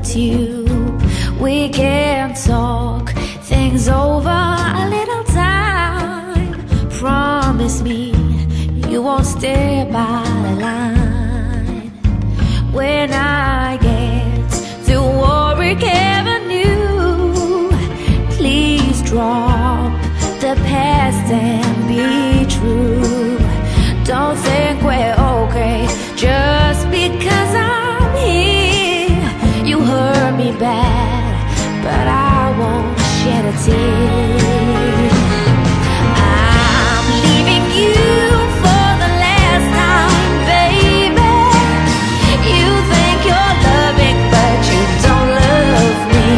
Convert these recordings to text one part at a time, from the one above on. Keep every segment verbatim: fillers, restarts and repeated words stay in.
with you. We can talk things over a little time. Promise me you won't stay by the line. When I get to Warwick Avenue, please drop the past and be true. Don't think we're okay just because I'm here. You hurt me bad, but I won't shed a tear. I'm leaving you for the last time, baby. You think you're loving, but you don't love me.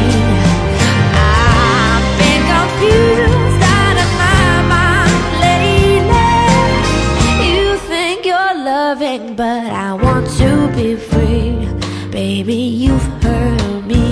I've been confused out of my mind lately. You think you're loving, but I want to be free. Baby, you've hurt me.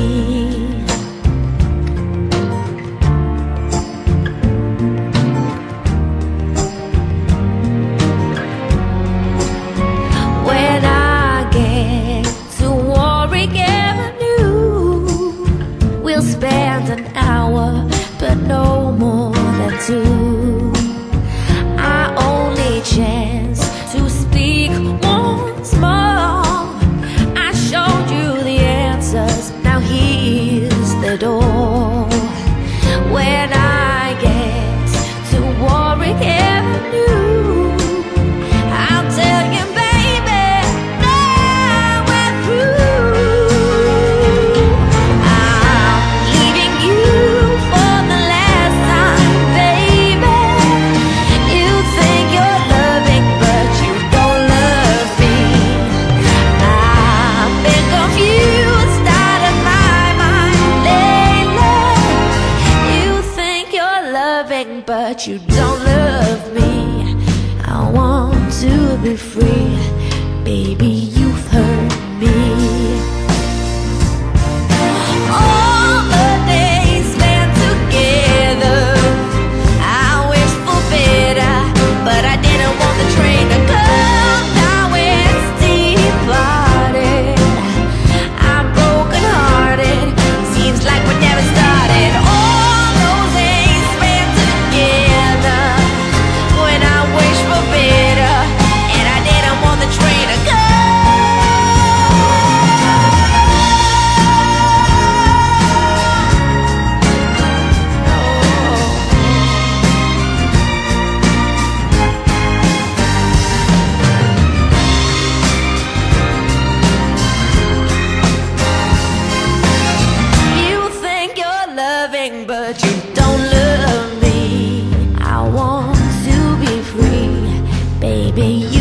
When I get to Warwick Avenue, we'll spend an hour, but no more than two. Our only chance to speak once more. I showed you the answers, now here's the door. When I get to Warwick Avenue, I'll tell you, baby, now we're through. I'm leaving you for the last time, baby. You think you're loving, but you don't love me. I've been confused out of my mind lately. You think you're loving, but you don't love me. I want to be free. Baby, you've hurt me. All the days spent together, I wish for better, but I didn't want the train to come. Now it's departed. I'm broken hearted. Seems like we never started. All those days spent together, when I wish for better, and I didn't want the train to come. You think you're loving, but you don't love me. I want to be free, baby. You